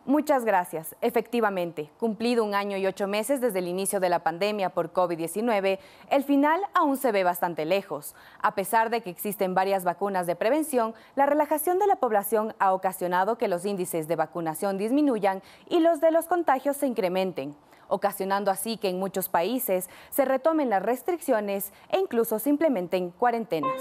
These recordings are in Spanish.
Muchas gracias. Efectivamente, cumplido 1 año y 8 meses desde el inicio de la pandemia por COVID-19, el final aún se ve bastante lejos. A pesar de que existen varias vacunas de prevención, la relajación de la población ha ocasionado que los índices de vacunación disminuyan y los de los contagios se incrementen, ocasionando así que en muchos países se retomen las restricciones e incluso se implementen cuarentenas.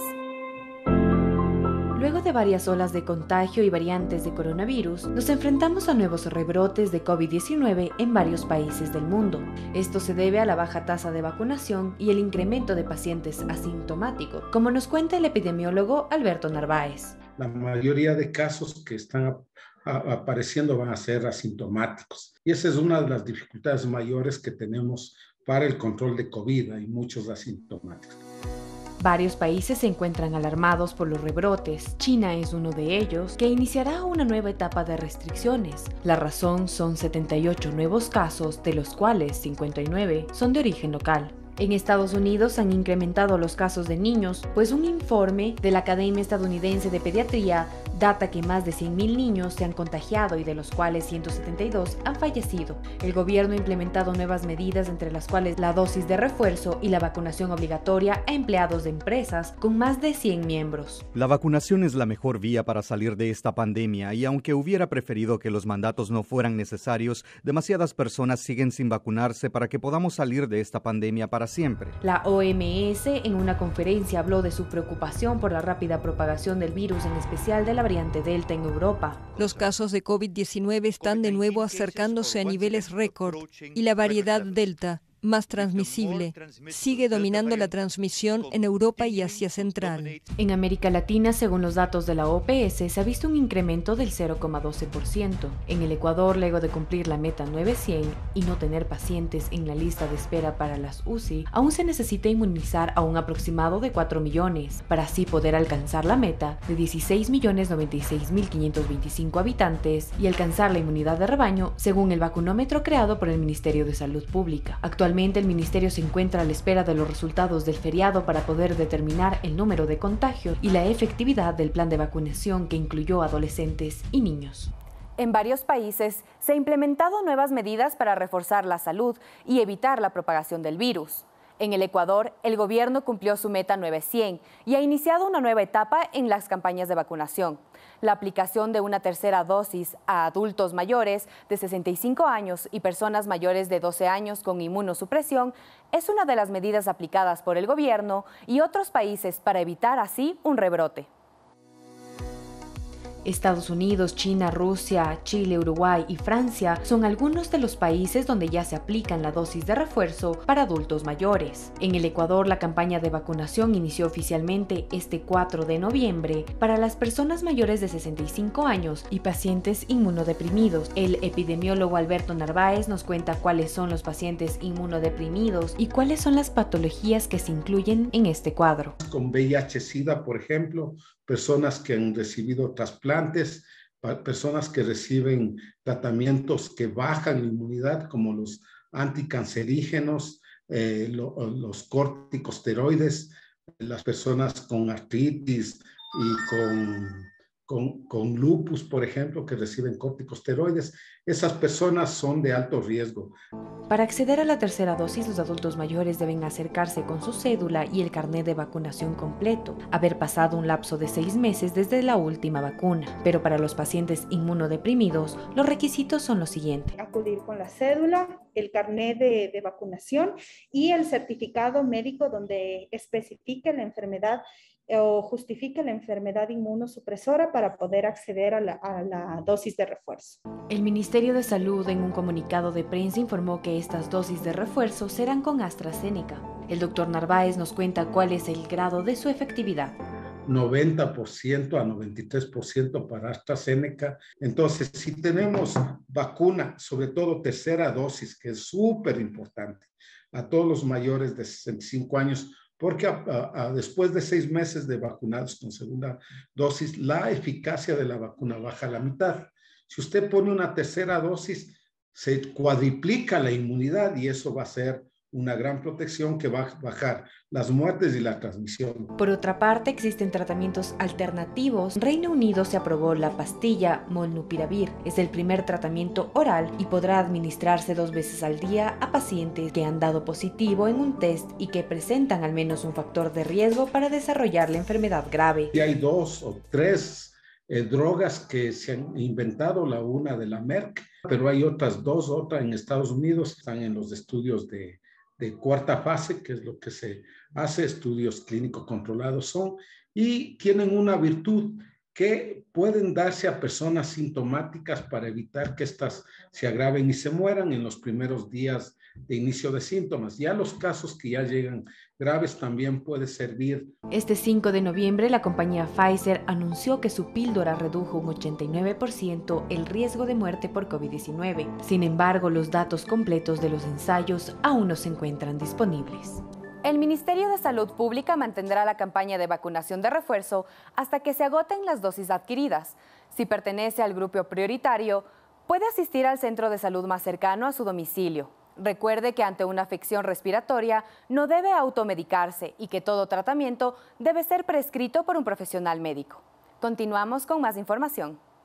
Luego de varias olas de contagio y variantes de coronavirus, nos enfrentamos a nuevos rebrotes de COVID-19 en varios países del mundo. Esto se debe a la baja tasa de vacunación y el incremento de pacientes asintomáticos, como nos cuenta el epidemiólogo Alberto Narváez. La mayoría de casos que están apareciendo van a ser asintomáticos. Y esa es una de las dificultades mayores que tenemos para el control de COVID. Hay muchos asintomáticos. Varios países se encuentran alarmados por los rebrotes. China es uno de ellos, que iniciará una nueva etapa de restricciones. La razón son 78 nuevos casos, de los cuales 59 son de origen local. En Estados Unidos han incrementado los casos de niños, pues un informe de la Academia Estadounidense de Pediatría data que más de 100.000 niños se han contagiado y de los cuales 172 han fallecido. El gobierno ha implementado nuevas medidas, entre las cuales la dosis de refuerzo y la vacunación obligatoria a empleados de empresas con más de 100 miembros. La vacunación es la mejor vía para salir de esta pandemia y aunque hubiera preferido que los mandatos no fueran necesarios, demasiadas personas siguen sin vacunarse para que podamos salir de esta pandemia para siempre. La OMS en una conferencia habló de su preocupación por la rápida propagación del virus, en especial de la variante Delta en Europa. Los casos de COVID-19 están de nuevo acercándose a niveles récord y la variedad Delta, más transmisible, sigue dominando la transmisión en Europa y Asia Central. En América Latina, según los datos de la OPS, se ha visto un incremento del 0,12%. En el Ecuador, luego de cumplir la meta 900 y no tener pacientes en la lista de espera para las UCI, aún se necesita inmunizar a un aproximado de 4 millones, para así poder alcanzar la meta de 16.096.525 habitantes y alcanzar la inmunidad de rebaño, según el vacunómetro creado por el Ministerio de Salud Pública. Actualmente, el Ministerio se encuentra a la espera de los resultados del feriado para poder determinar el número de contagios y la efectividad del plan de vacunación que incluyó adolescentes y niños. En varios países se han implementado nuevas medidas para reforzar la salud y evitar la propagación del virus. En el Ecuador, el gobierno cumplió su meta 900 y ha iniciado una nueva etapa en las campañas de vacunación. La aplicación de una tercera dosis a adultos mayores de 65 años y personas mayores de 12 años con inmunosupresión es una de las medidas aplicadas por el gobierno y otros países para evitar así un rebrote. Estados Unidos, China, Rusia, Chile, Uruguay y Francia son algunos de los países donde ya se aplican la dosis de refuerzo para adultos mayores. En el Ecuador, la campaña de vacunación inició oficialmente este 4 de noviembre para las personas mayores de 65 años y pacientes inmunodeprimidos. El epidemiólogo Alberto Narváez nos cuenta cuáles son los pacientes inmunodeprimidos y cuáles son las patologías que se incluyen en este cuadro. Con VIH-Sida, por ejemplo, personas que han recibido trasplantes, personas que reciben tratamientos que bajan la inmunidad, como los anticancerígenos, los corticosteroides, las personas con artritis y con lupus, por ejemplo, que reciben corticosteroides. Esas personas son de alto riesgo. Para acceder a la tercera dosis, los adultos mayores deben acercarse con su cédula y el carnet de vacunación completo, haber pasado un lapso de 6 meses desde la última vacuna. Pero para los pacientes inmunodeprimidos, los requisitos son los siguientes: acudir con la cédula, el carnet de vacunación y el certificado médico donde especifique la enfermedad o justifique la enfermedad inmunosupresora para poder acceder a la dosis de refuerzo. El Ministerio de Salud en un comunicado de prensa informó que estas dosis de refuerzo serán con AstraZeneca. El doctor Narváez nos cuenta cuál es el grado de su efectividad. 90% a 93% para AstraZeneca. Entonces, si tenemos vacuna, sobre todo tercera dosis, que es súper importante, a todos los mayores de 65 años, porque después de 6 meses de vacunados con segunda dosis, la eficacia de la vacuna baja a la mitad. Si usted pone una tercera dosis, se cuadriplica la inmunidad y eso va a ser una gran protección que va a bajar las muertes y la transmisión. Por otra parte, existen tratamientos alternativos. En Reino Unido se aprobó la pastilla Molnupiravir. Es el primer tratamiento oral y podrá administrarse 2 veces al día a pacientes que han dado positivo en un test y que presentan al menos un factor de riesgo para desarrollar la enfermedad grave. Y hay 2 o 3 drogas que se han inventado, la una de la Merck, pero hay otras 2, otra en Estados Unidos, están en los estudios de cuarta fase, que es lo que se hace, estudios clínicos controlados son, y tienen una virtud que pueden darse a personas sintomáticas para evitar que estas se agraven y se mueran en los primeros días de inicio de síntomas. Ya los casos que ya llegan graves también puede servir. Este 5 de noviembre, la compañía Pfizer anunció que su píldora redujo un 89% el riesgo de muerte por COVID-19. Sin embargo, los datos completos de los ensayos aún no se encuentran disponibles. El Ministerio de Salud Pública mantendrá la campaña de vacunación de refuerzo hasta que se agoten las dosis adquiridas. Si pertenece al grupo prioritario, puede asistir al centro de salud más cercano a su domicilio. Recuerde que ante una afección respiratoria no debe automedicarse y que todo tratamiento debe ser prescrito por un profesional médico. Continuamos con más información.